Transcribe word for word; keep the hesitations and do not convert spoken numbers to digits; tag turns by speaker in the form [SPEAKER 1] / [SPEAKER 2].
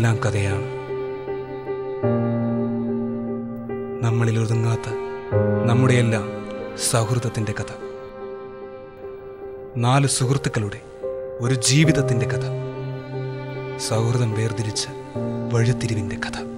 [SPEAKER 1] ഇതെല്ലാം കഥയാണ്. നമ്മളിൽ ഒതുങ്ങാത്ത നമ്മുടെയെല്ലാം സൗഹൃദത്തിൻ്റെ കഥ. നാല് സുഹൃത്തുക്കളുടെ ഒരു ജീവിതത്തിൻ്റെ കഥ. സൗഹൃദം വേർതിരിച്ച വഴിത്തിരിവിൻ്റെ കഥ.